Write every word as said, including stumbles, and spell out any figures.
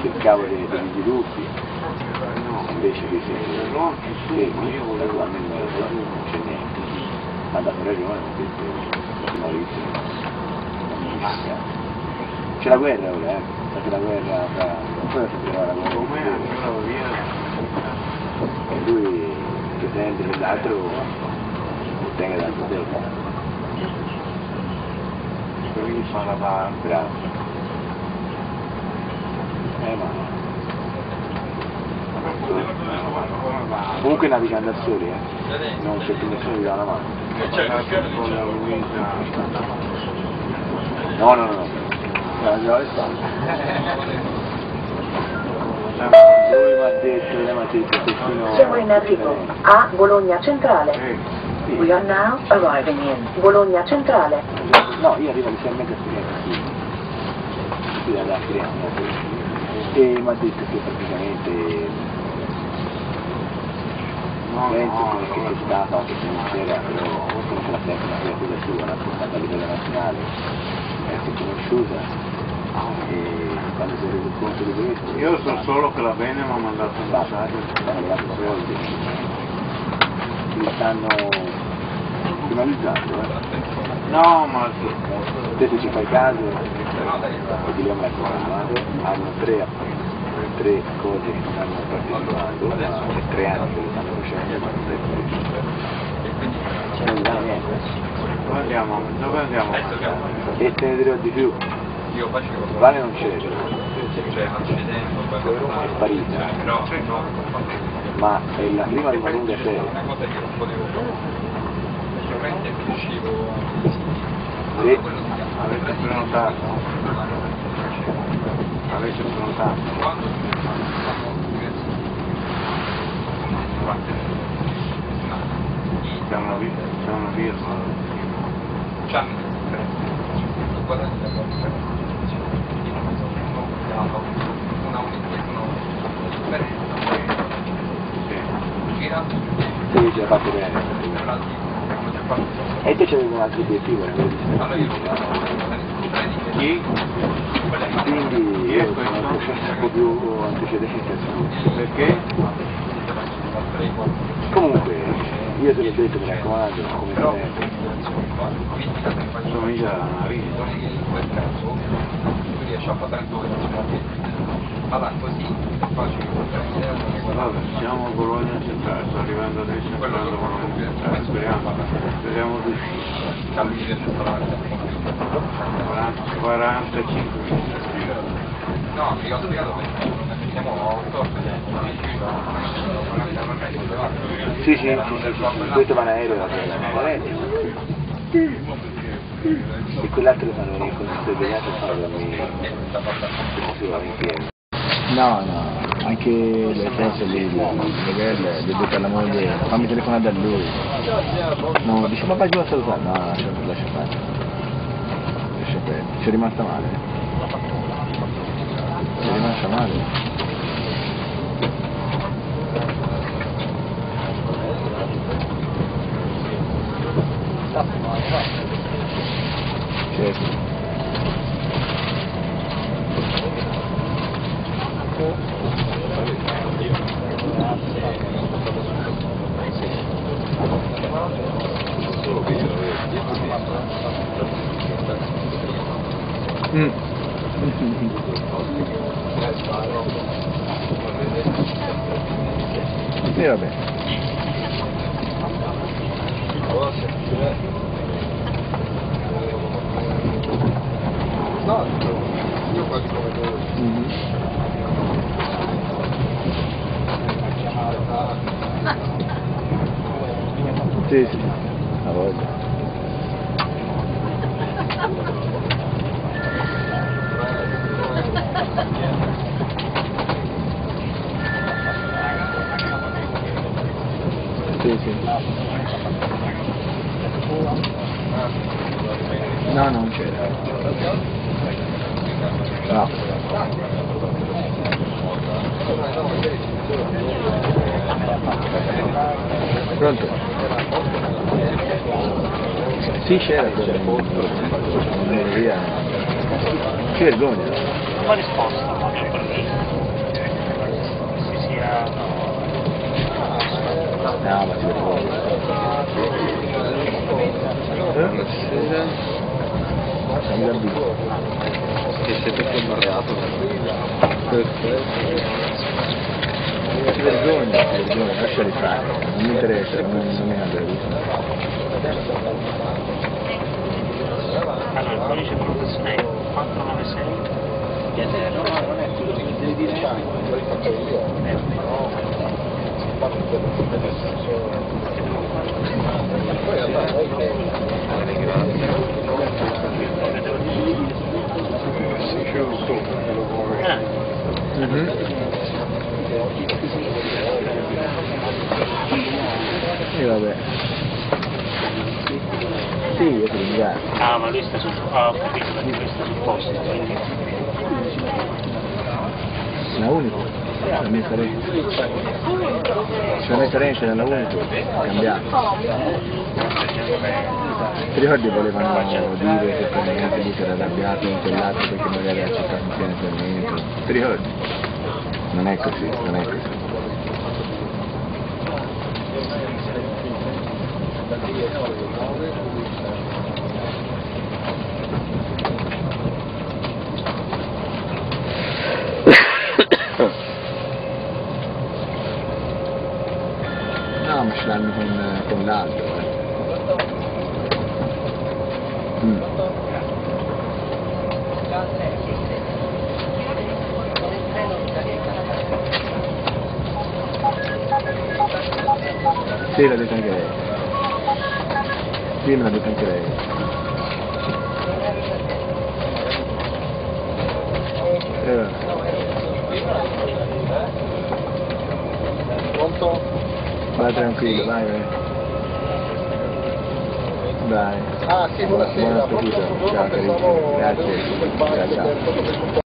cercavo dei, degli sviluppi, invece di essere fermi, naturalmente non c'è niente. Ha dato ragione, ho detto Maurizio, non c'è la guerra ora, eh? C'è la guerra fra... poi si trova la guerra e lui pretende che l'altro ottenga dal potere. Quindi fa la parte. Bravo. Eh ma... Comunque navigando da soli, eh? Non c'è più nessuno che dà la mano. No, no, no, no. La già le spalle. Lui mi ha detto, lei mi ha detto che fino... Siamo in arrivo a Bologna Centrale. We are now arriving in Bologna Centrale. No, io arrivo inizialmente a Firenze, qui da Firenze. E mi ha detto che praticamente non penso no, che c'è stata anche se non c'era, però comunque la sempre una creatura sua, rappresentata a livello nazionale, è conosciuta e quando si è reso conto di questo... Io so solo che la Bene mi ha mandato un messaggio. Stanno levato soldi, li stanno finalizzando, eh? No, ma te se ci fai caso, perché li ho messo parlando, hanno tre, tre cose che stanno partecipando, ma è tre anni che lo stanno facendo, ma non è non dà niente. Dove andiamo? Dove andiamo? E te ne dirò di più. Vale non c'è, è sparita, ma è la prima di una lunga serie. Sì. Avete prenotato? Avete prenotato? C'è una via, c'è una via. Sì, ci ha fatto bene. E te c'avevi un altro obiettivo, era quello di Chi? Quindi io sono un processo un po' più antecedente al suo. Perché? Comunque, io te l'ho detto, mi raccomando, come sempre. Somiglia alla Marina. Vabbè, siamo a Bologna Centrale, sto arrivando adesso entrando a Bologna Centrale, speriamo, speriamo di uscire. quarantacinque minuti. No, mi ho spiegato perché siamo a otto. Sì, sì, sì, sì, sì, questo va in aereo da e quell'altro fanno venire con il segregato e fanno da no, no, anche le cose lì, le belle, le due per la moglie, fammi telefonare da lui. No, dice ma vai giù a salutare, no, lascia, lascia fare. Lascia fare, ci è rimasta male. Ci è rimasta male. Certo. Mm. E vabbè. No, io quasi come devo. Mm-hmm. Sì, sì, a voglia. Sì, sì. No, non c'era. No. Pronto? Sì, c'era, c'era. Non via. Che vergogna. Non mi ha risposto. No, ma si vergogna. Buonasera. Siamo già visto. Che siete commarato. Perfetto. Si vergogna, si vergogna, lasciali fare. Non mi interessa, non, non è una bella. Allora, il codice professione è quattro nove sei. No, no, non è tu, devi dire sai, lo rifaccio io. Poi allora poi Ah, Mhm. E vabbè. Sì, io ti ringrazio. ah, ma lui sta sul... Ah, ho capito, perché lui sta sul posto, quindi... La unico, la mia Serena. La mia Serena c'era la unico, cambiato. Ti ricordi volevano dire che praticamente lui si era arrabbiato in quell'altro perché magari ha accettato un finanziamento? Ti ricordi? Non è così, non è così. No, ma ce l'hanno con, con l'altro. Eh. Mm. Sì, l'ha detto anche lei. Sì, me l'ha detto anche lei. Eh. pronto? Vai tranquillo, vai, vai. Dai. Ah sì, buonasera. Buona seduta. Ciao carissimo. Grazie. Ciao ciao.